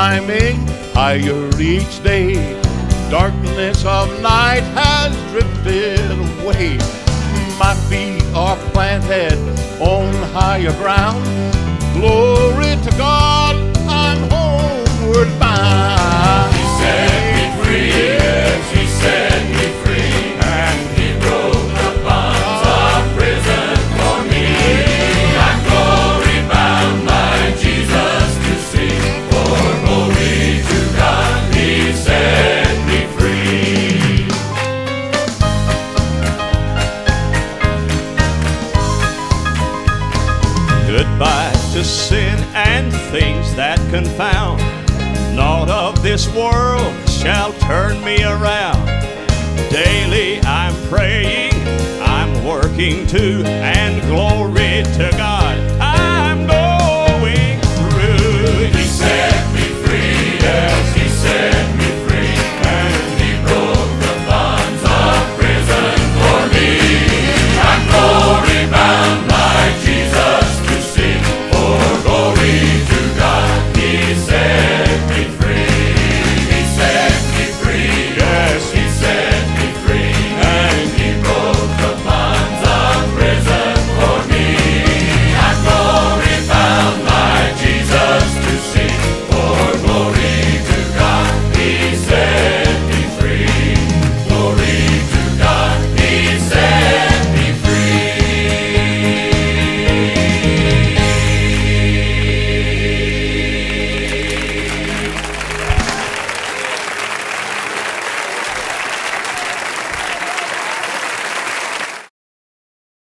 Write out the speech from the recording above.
climbing higher each day. Darkness of night has drifted away. My feet are planted on higher ground. Glory to God, I'm homeward bound. He set me free, yes, He set me free, and He broke the bonds of prison for me. I'm glory bound, my Jesus to sing, for glory to God, He set me free. Goodbye to sin and things that confound. Naught of this world shall turn me around. Daily I'm praying, I'm working too, and glory